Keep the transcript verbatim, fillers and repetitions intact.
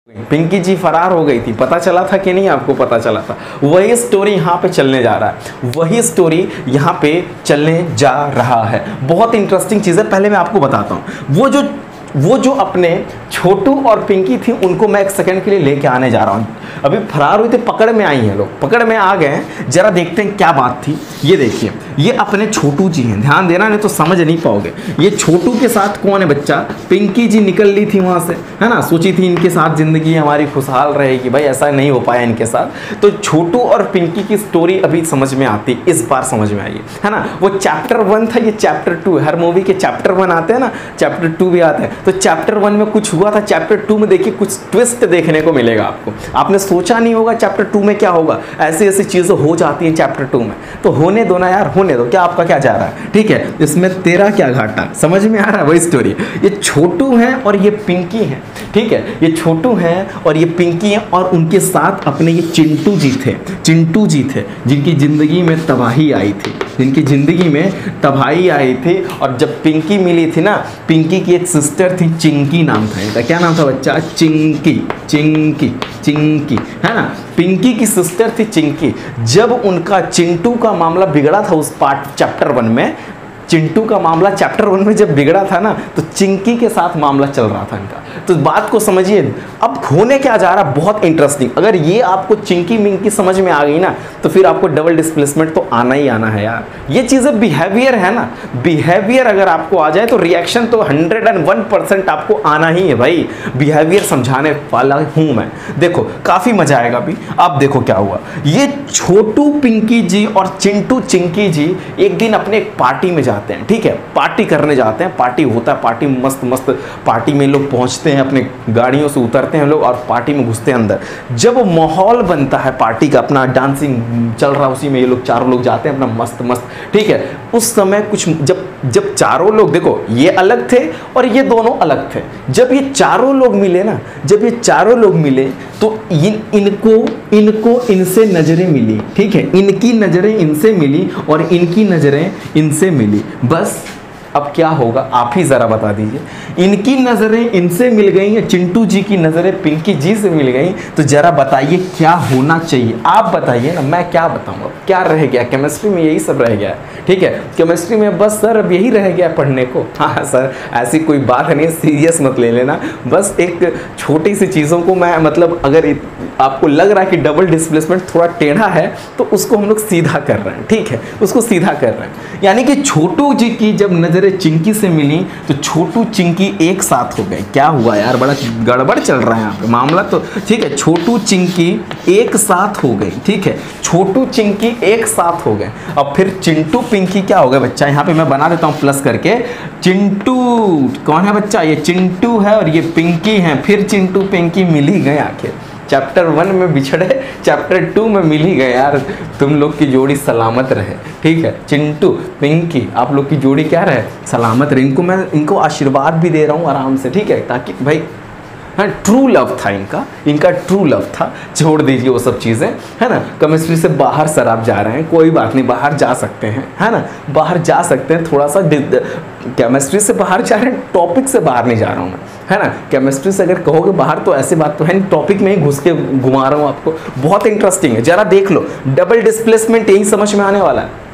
पिंकी जी फरार हो गई थी, पता चला था कि नहीं? आपको पता चला था। वही स्टोरी यहाँ पे चलने जा रहा है, वही स्टोरी यहाँ पे चलने जा रहा है। बहुत इंटरेस्टिंग चीज़ है। पहले मैं आपको बताता हूँ, वो जो वो जो अपने छोटू और पिंकी थी, उनको मैं एक सेकंड के लिए लेके आने जा रहा हूँ। अभी फरार हुई थी, पकड़ में आई हैं लोग, पकड़ में आ गए हैं। जरा देखते हैं क्या बात थी। ये देखिए, ये अपने छोटू जी हैं, ध्यान देना नहीं तो समझ नहीं पाओगे। ये छोटू के साथ कौन है बच्चा? पिंकी जी निकल ली थी वहाँ से, है ना। सोची थी इनके साथ ज़िंदगी हमारी खुशहाल रहेगी, भाई ऐसा नहीं हो पाया इनके साथ। तो छोटू और पिंकी की स्टोरी अभी समझ में आती, इस बार समझ में आई है ना। वो चैप्टर वन था, ये चैप्टर टू। हर मूवी के चैप्टर वन आते हैं ना, चैप्टर टू भी आता है। तो चैप्टर वन में कुछ हुआ था, चैप्टर टू में देखिए कुछ ट्विस्ट देखने को मिलेगा आपको। आपने सोचा नहीं होगा चैप्टर टू में क्या होगा, ऐसी ऐसी चीज़ें हो जाती हैं चैप्टर टू में। तो होने दो ना यार, होने दो। क्या आपका क्या जा रहा है? ठीक है, इसमें तेरा क्या घाटा, समझ में आ रहा है? वही स्टोरी। ये छोटू हैं और ये पिंकी हैं, ठीक है। ये छोटू हैं और ये पिंकी हैं, और उनके साथ अपने ये चिंटू जी थे, चिंटू जी थे जिनकी ज़िंदगी में तबाही आई थी, जिनकी ज़िंदगी में तबाही आई थी। और जब पिंकी मिली थी ना, पिंकी की एक सिस्टर थी, चिंकी नाम था इनका। क्या नाम था बच्चा? चिंकी, चिंकी, चिंकी, है ना। पिंकी की सिस्टर थी चिंकी। जब उनका चिंटू का मामला बिगड़ा था उस पार्ट चैप्टर वन में, चिंटू का मामला चैप्टर वन में जब बिगड़ा था ना, तो चिंकी के साथ मामला चल रहा था इनका। तो बात को समझिए, अब होने क्या जा रहा है, बहुत इंटरेस्टिंग। अगर ये आपको चिंकी मिंकी समझ में आ गई ना, तो फिर आपको डबल डिस्प्लेसमेंट तो आना ही आना है यार। ये चीज़ें बिहेवियर है ना, बिहेवियर अगर आपको आ जाए तो रिएक्शन तो हंड्रेड एंड वन परसेंट आपको आना ही है भाई। बिहेवियर समझाने वाला हूँ मैं। देखो काफ़ी मजा आएगा अभी। आप देखो क्या हुआ। ये छोटू पिंकी जी और चिंटू चिंकी जी एक दिन अपने एक पार्टी में जाते हैं, ठीक है। पार्टी करने जाते हैं, पार्टी होता है, पार्टी मस्त मस्त पार्टी में लोग पहुंचते हैं, अपने गाड़ियों से उतरते हैं लोग और पार्टी में घुसते हैं अंदर। जब माहौल बनता है पार्टी का, अपना डांसिंग चल रहा है, उसी में ये लोग चारों लोग जाते हैं अपना मस्त मस्त, ठीक है। उस समय कुछ जब जब चारों लोग, देखो ये अलग थे और ये दोनों अलग थे। जब ये चारों लोग मिले ना, जब ये चारों लोग मिले तो इन इनको इनको इनसे नजरें मिली, ठीक है। इनकी नजरें इनसे मिली और इनकी नजरें इनसे मिली। बस अब क्या होगा आप ही ज़रा बता दीजिए। इनकी नज़रें इनसे मिल गई या चिंटू जी की नज़रें पिंकी जी से मिल गई, तो ज़रा बताइए क्या होना चाहिए। आप बताइए ना, मैं क्या बताऊँ। क्या रह गया केमिस्ट्री में? यही सब रह गया है, ठीक है। केमिस्ट्री में बस सर अब यही रह गया पढ़ने को। हाँ सर, ऐसी कोई बात नहीं, सीरियस मत ले लेना। बस एक छोटी सी चीज़ों को मैं, मतलब अगर आपको लग रहा है कि डबल डिस्प्लेसमेंट थोड़ा टेढ़ा है, तो उसको हम लोग सीधा कर रहे हैं, ठीक है। उसको सीधा कर रहे हैं, यानी कि छोटू जी की जब नजरें चिंकी से मिली तो छोटू चिंकी एक साथ हो गए। क्या हुआ यार, बड़ा गड़बड़ चल रहा है यहाँ पे मामला तो, ठीक है। छोटू चिंकी एक साथ हो गई, ठीक है। छोटू चिंकी एक साथ हो गए। अब फिर चिंटू पिंकी क्या हो गए बच्चा? यहाँ पे मैं बना देता हूँ प्लस करके। चिंटू कौन है बच्चा? ये चिंटू है और ये पिंकी है। फिर चिंटू पिंकी मिल ही गए आखिर। चैप्टर वन में बिछड़े, चैप्टर टू में मिल ही गए यार। तुम लोग की जोड़ी सलामत रहे, ठीक है। चिंटू पिंकी आप लोग की जोड़ी क्या रहे? सलामत रहे। इनको मैं इनको आशीर्वाद भी दे रहा हूँ आराम से, ठीक है, ताकि भाई हाँ, ट्रू लव था इनका, इनका ट्रू लव था। छोड़ दीजिए वो सब चीज़ें, है ना। केमिस्ट्री से बाहर सर आप जा रहे हैं, कोई बात नहीं, बाहर जा सकते हैं, है ना। बाहर जा सकते हैं, थोड़ा सा केमिस्ट्री से बाहर जा रहे हैं, टॉपिक से बाहर नहीं जा रहा हूँ मैं, है ना। केमिस्ट्री से अगर कहोगे बाहर तो ऐसी बात तो है नहीं, टॉपिक में ही घुस के घुमा रहा हूँ आपको। बहुत इंटरेस्टिंग है, जरा देख लो। डबल डिस्प्लेसमेंट यही समझ में आने वाला है।